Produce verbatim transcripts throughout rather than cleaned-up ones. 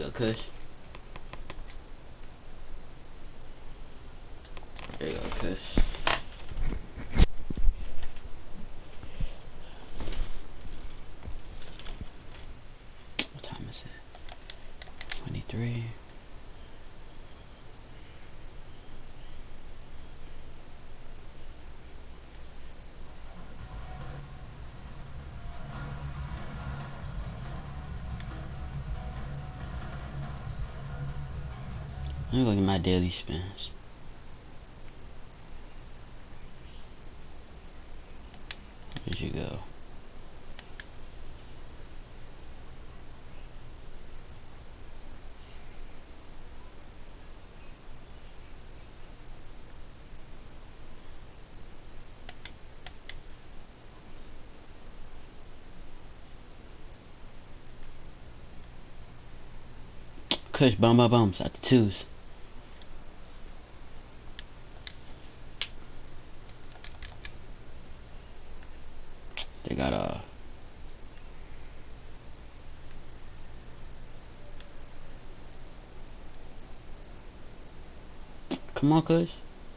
go, Kush. There you go, Kush. What time is it? twenty-three. Let me look at my daily spins. Where'd you go? Kush, bum bum bums at the twos. They got a. Come on, Kush.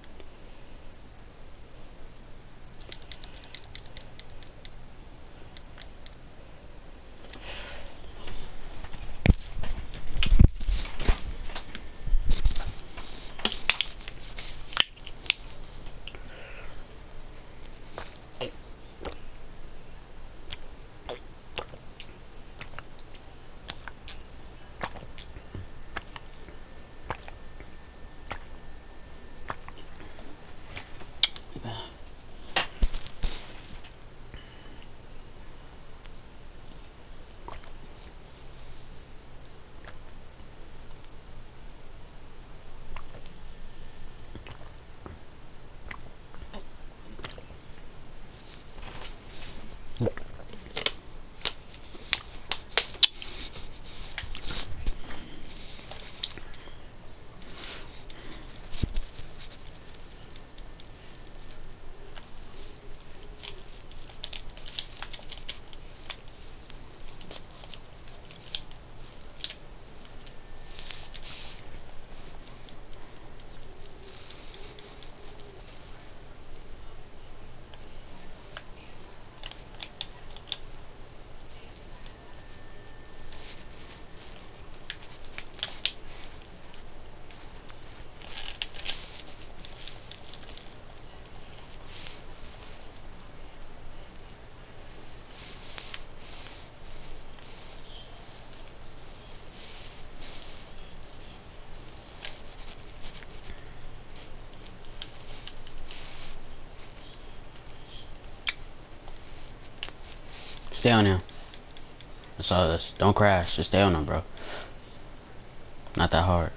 Stay on him. That's all this. Don't crash. Just stay on him, bro. Not that hard.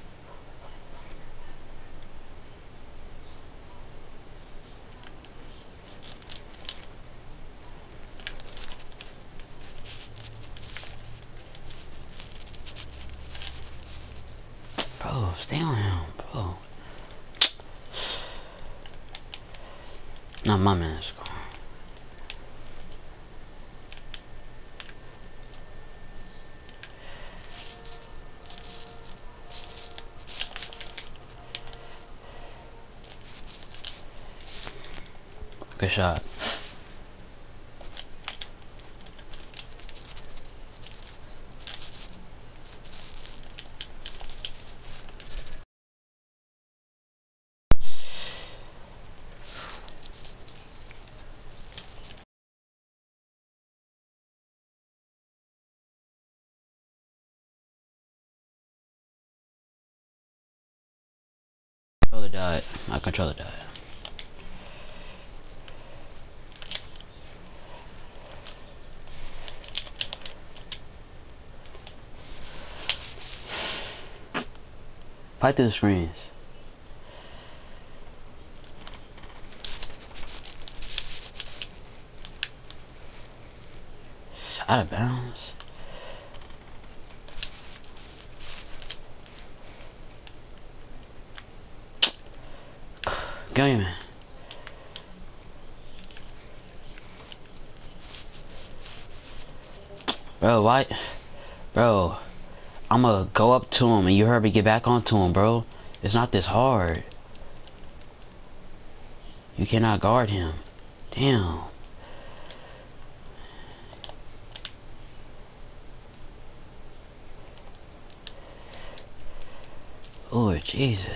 Bro, stay on him, bro. Not my man. Good shot. Controller died. My controller died. Fight through the screens. Out of bounds. Go, man. Bro, why? Bro, I'ma go up to him and you heard me get back onto him, bro. It's not this hard. You cannot guard him. Damn. Lord Jesus.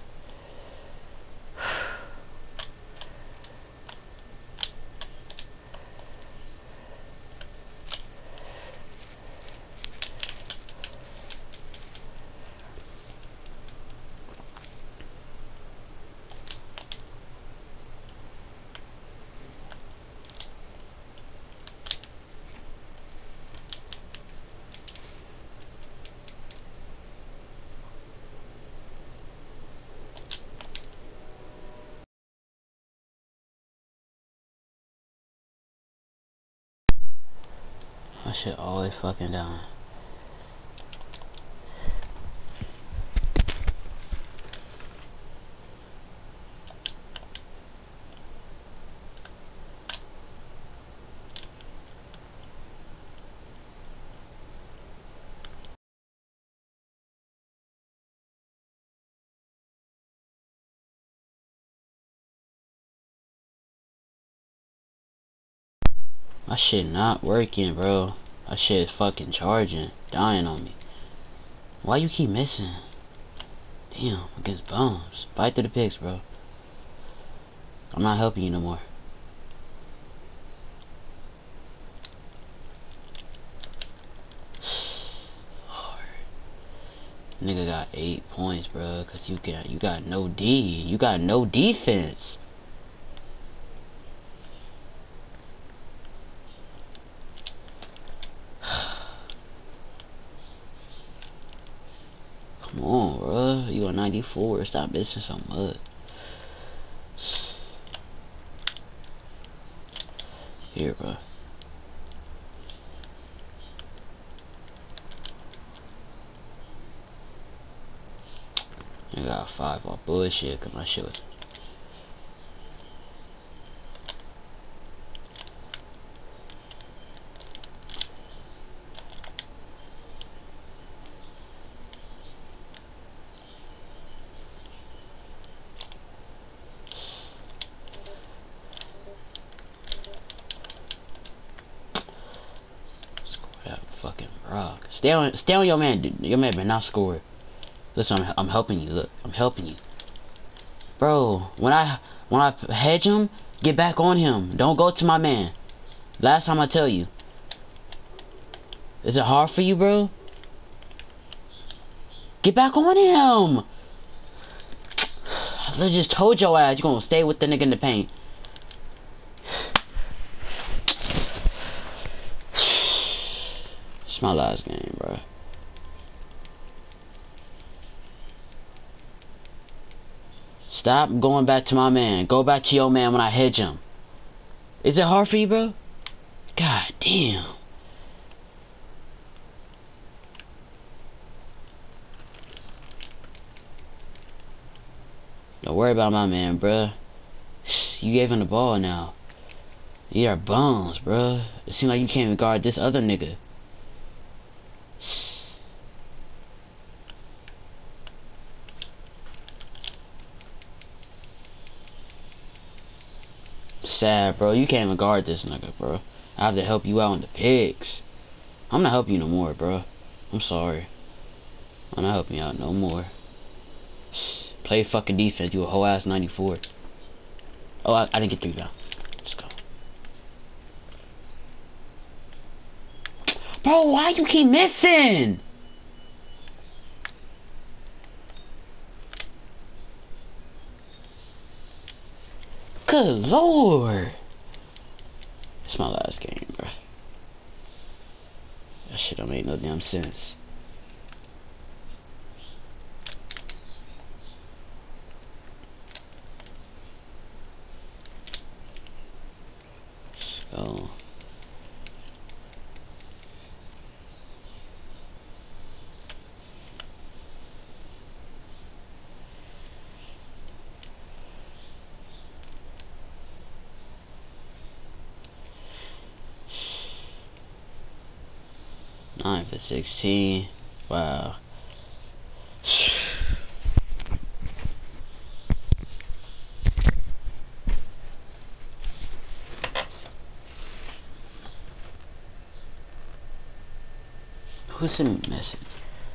My shit always fucking down. My shit not working, bro. My shit is fucking charging, dying on me. Why you keep missing? Damn, against bums. Bite through the pigs, bro. I'm not helping you no more. Lord. Nigga got eight points, bro. Cause you got you got no D. You got no defense. Come on, bro. You got ninety-four. Stop missing so much. Here, bro. I got five off bullshit cause my shit was. That fucking rock. Stay on, stay on your man, dude. Your man better not score. Listen, I'm, I'm helping you. Look, I'm helping you, bro. When I when I hedge him, get back on him. Don't go to my man. Last time I tell you. Is it hard for you, bro? Get back on him. I just told your ass you gonna stay with the nigga in the paint. It's my last game, bro. Stop going back to my man. Go back to your man when I hedge him. Is it hard for you, bro? God damn. Don't worry about my man, bro. You gave him the ball now. You are bones, bro. It seems like you can't even guard this other nigga. Sad, bro. You can't even guard this nigga, bro. I have to help you out in the picks. I'm not helping you no more, bro. I'm sorry. I'm not helping you out no more. Play fucking defense, you a whole ass ninety-four. Oh, I, I didn't get the rebound. Let's go. Bro, why you keep missing? Good lord. It's my last game, bro. That shit don't make no damn sense. Let's go. nine for sixteen. Wow. Who sent me a message?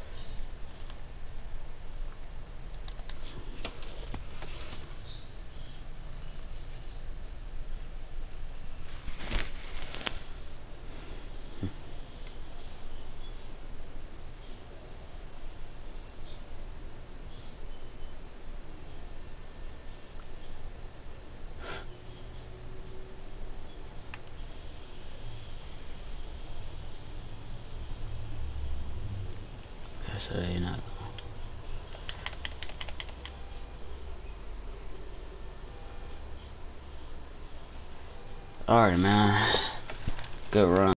So you're not. Alright, man. Good run.